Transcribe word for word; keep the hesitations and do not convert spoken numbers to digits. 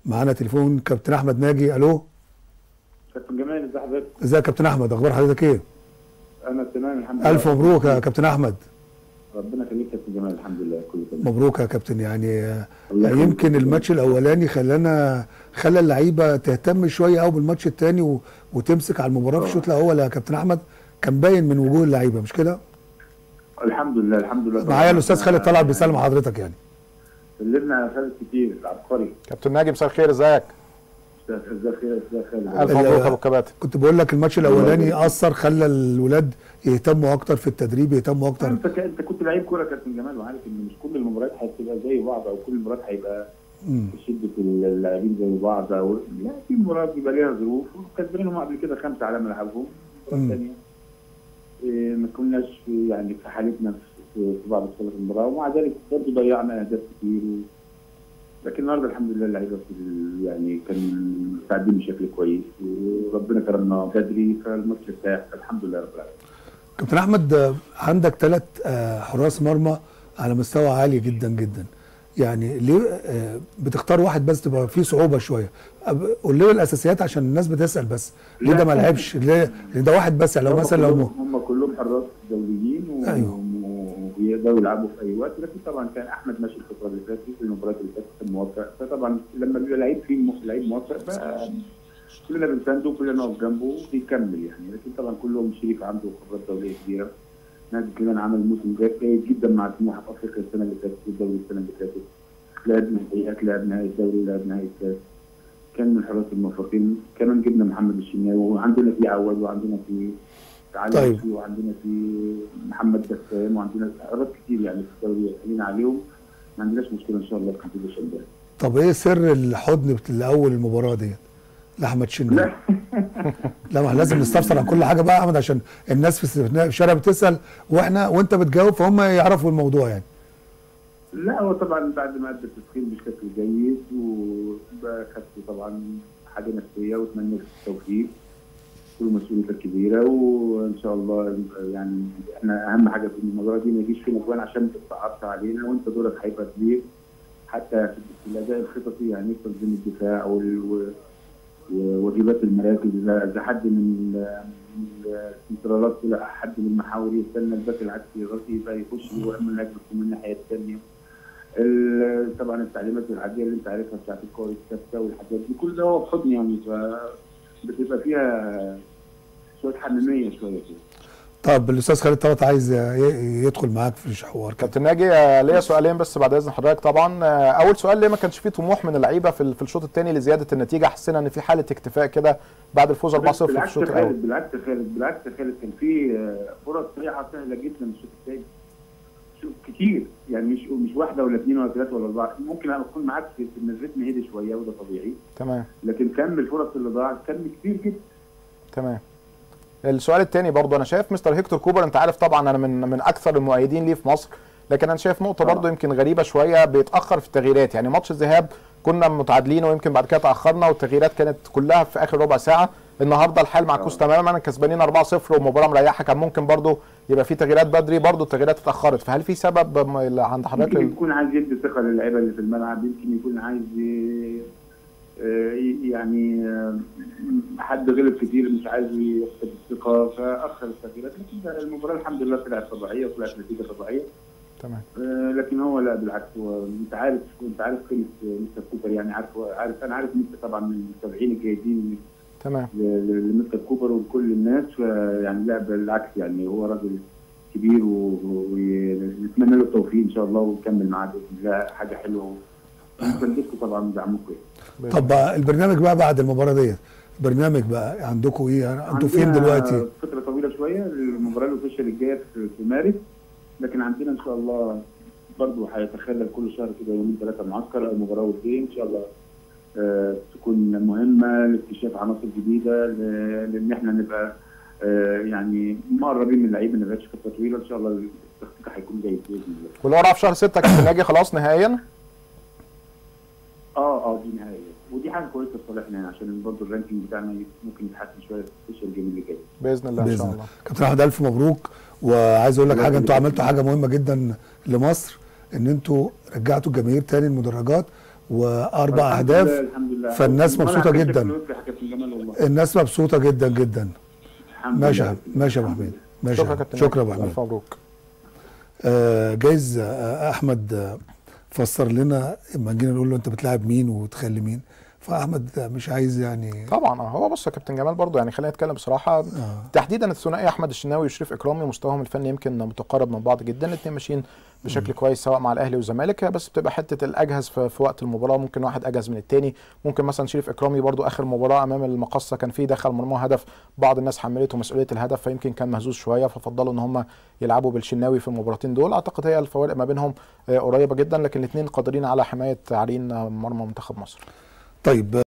معانا تليفون كابتن احمد ناجي. الو كابتن جمال، ازي حضرتك؟ ازيك يا كابتن احمد، اخبار حضرتك ايه؟ انا تمام الحمد لله. الف مبروك يا كابتن احمد. ربنا يخليك يا كابتن جمال، الحمد لله كله تمام. مبروك يا كابتن. يعني يمكن الماتش الاولاني خلانا خلى اللعيبه تهتم شويه قوي بالماتش الثاني و... وتمسك على المباراه في الشوط الاول يا كابتن احمد. كان باين من وجوه اللعيبه، مش كده؟ الحمد لله الحمد لله. معايا الاستاذ خالد طلعت بيسلم حضرتك. يعني كلمنا خالد كتير العبقري. كابتن ناجي مساء الخير، ازيك؟ ازاي خير ازاي خالد؟ الف مبروك يا ابو كباتن. كنت بقول لك الماتش الاولاني اثر، خلى الولاد يهتموا اكتر في التدريب، يهتموا اكتر. انت ك... انت كنت لعيب كوره كابتن جمال، وعارف ان مش كل المباريات هتبقى زي بعض، او كل المباريات هيبقى شده اللاعبين زي بعض، او لا، في مباريات بيبقى ليها ظروف، وكسبانهم قبل كده خمسه على ملعبهم. المباراه الثانيه إيه ما كناش في يعني في حالتنا في, في بعض الصالات المباراه، ومع ذلك برضه ضيعنا اهداف كتير و... لكن النهارده الحمد لله اللعيبه يعني كانوا مستعدين بشكل كويس، وربنا كرمنا بدري، فالماتش ارتاح الحمد لله رب العالمين. كابتن احمد، عندك ثلاث حراس مرمى على مستوى عالي جدا جدا، يعني ليه بتختار واحد بس؟ تبقى فيه صعوبه شويه. قول لي الاساسيات عشان الناس بتسال، بس ليه ده ما لعبش؟ ليه ده واحد بس؟ لو مثلا لو هم كلهم حراس دوليين و... ايوه ويقدروا يلعبوا في اي وقت، لكن طبعا كان احمد ماشي الفتره اللي فاتت في المباريات اللي فاتت كان موفق، فطبعا لما بيبقى لعيب فيه لعيب موفق كلنا بنسانده وكلنا نقف جنبه بيكمل يعني. لكن طبعا كلهم شريف عنده خبرات دوليه كبيره، نادي كمان عمل موسم جيد جدا مع سموحه في افريقيا السنه اللي فاتت والدوري السنه اللي فاتت، لعب نهائيات، لعب نهائي الدوري، لعب نهائي الكاس، كان من الحراس الموفقين. كمان جبنا محمد الشناوي، وعندنا في عواد، وعندنا في طيب. وعندنا في محمد بسام، وعندنا حراس كتير يعني في الدوري علينا عليهم، ما عندناش مشكله ان شاء الله في الكومبيتيشن ده. طب ايه سر الحضن لاول المباراه ديت لاحمد شناوي؟ لا لا، ما لازم نستفسر عن كل حاجه بقى يا احمد، عشان الناس في الشارع بتسال واحنا وانت بتجاوب فهم يعرفوا الموضوع يعني. لا هو طبعا بعد ما ادى التسخين بشكل جيد وخدت طبعا حاجه نفسيه، واتمنى التوفيق، كل مسؤوليتك كبيره، وان شاء الله يعني احنا اهم حاجه في المباراه دي ما يجيش فينا جوان عشان تتعرض علينا، وانت دورك هيبقى كبير حتى في الاداء الخططي، يعني تنظيم الدفاع وواجبات المراكز. اذا حد من الانترالات طلع حد من المحاور يستنى الباك العكسي يغطي يبقى يخش ويعمل هجمه من الناحيه الثانيه. طبعا التعليمات العاديه اللي انت عارفها بتاعت الكوره الثابته والحاجات دي كل ده هو في حضن يعني، فبتبقى فيها شويه حميميه شويه كده. طب الاستاذ خالد طلعت عايز يدخل معاك في الحوار. كابتن ناجي ليا سؤالين بس بعد اذن حضرتك. طبعا اول سؤال، ليه ما كانش في طموح من اللعيبه في الشوط الثاني لزياده النتيجه؟ حسينا ان في حاله اكتفاء كده بعد الفوز أربعة صفر في الشوط الاول. بالعكس خالد بالعكس خالد كان في فرص صريحه سهله جدا في الشوط الثاني كتير، يعني مش مش واحده ولا اثنين ولا ثلاثه ولا اربعه، ممكن اكون معاك في ان الريتم هدي شويه وده طبيعي تمام، لكن كم الفرص اللي ضاعت كم كتير جدا. تمام. السؤال الثاني برضه، انا شايف مستر هيكتور كوبر، انت عارف طبعا انا من من اكثر المؤيدين ليه في مصر، لكن انا شايف نقطه برضه يمكن غريبه شويه، بيتاخر في التغييرات. يعني ماتش الذهاب كنا متعادلين ويمكن بعد كده تاخرنا والتغييرات كانت كلها في اخر ربع ساعه. النهارده الحال معكوس تماما، كسبانين أربعة صفر ومباراه مريحه، كان ممكن برضه يبقى في تغييرات بدري، برضه التغييرات اتاخرت. فهل في سبب عند حضرتك؟ يمكن يكون عايز يدي ثقه للعيبه اللي في الملعب، يمكن يكون عايز يعني حد غلب كتير مش عايز يفقد الثقه فاخر التغييرات، لكن المباراه الحمد لله طلعت طبيعيه وطلعت نتيجه طبيعيه. تمام. لكن هو لا بالعكس، هو انت عارف انت عارف قيمه مستر كوبر، يعني عارف عارف انا عارف ان انت طبعا من المتابعين الجيدين تمام لمستر كوبر وكل الناس، يعني لا بالعكس، يعني هو راجل كبير ونتمنى له التوفيق ان شاء الله ويكمل معاه باذن الله حاجه حلوه، ومساندتكم طبعا دعمكم. طب البرنامج بقى بعد المباراه ديت، برنامج بقى عندكم ايه؟ انتوا فين دلوقتي؟ فتره طويله شويه، المباراه الاوفيشال الجايه في مارس، لكن عندنا ان شاء الله برضه هيتخلل كل شهر كده يومين ثلاثه معسكر او مباراه ودين ان شاء الله آه تكون مهمه لاكتشاف عناصر جديده، لان احنا نبقى آه يعني مقربين من اللعيبه، ما نبقاش فتره طويله ان شاء الله التخطيط هيكون جيد باذن الله. والورقه في شهر ستة كابتن ناجي خلاص نهائيا؟ اه اه دي نهائيه، ودي حاجه كويسه لصالحنا يعني، عشان برضه الرانكينج بتاعنا ممكن يتحسن شويه في السوشيال الجيم اللي جاي باذن الله ان شاء الله. كابتن احمد الف مبروك، وعايز اقول لك حاجه، انتوا عملتوا حاجه مهمه جدا لمصر، ان انتوا رجعتوا الجماهير تاني المدرجات واربع اهداف الحمد لله فالناس مبسوطه جدا. الناس مبسوطه جدا جدا. ماشي ماشي يا ابو حميد. ماشي. شكرا كابتن. شكرا يا ابو حميد. مبروك. آه جايز آه احمد آه فسر لنا لما جينا نقول له انت بتلاعب مين وتخلي مين، فاحمد مش عايز يعني. طبعا هو بص يا كابتن جمال برضو يعني خلينا نتكلم بصراحه آه. تحديدا الثنائي احمد الشناوي وشريف اكرامي مستواهم الفني يمكن متقارب من بعض جدا، الاثنين ماشيين بشكل م. كويس سواء مع الاهلي والزمالك، بس بتبقى حته الاجهز في, في وقت المباراه، ممكن واحد اجهز من الثاني. ممكن مثلا شريف اكرامي برضو اخر مباراه امام المقصه كان في دخل مرمى هدف، بعض الناس حملته مسؤوليه الهدف فيمكن كان مهزوز شويه، ففضلوا ان هم يلعبوا بالشناوي في المباراتين دول. اعتقد هي الفوارق ما بينهم قريبه جدا، لكن الاثنين قادرين على حمايه عرين مرمى منتخب مصر. طيب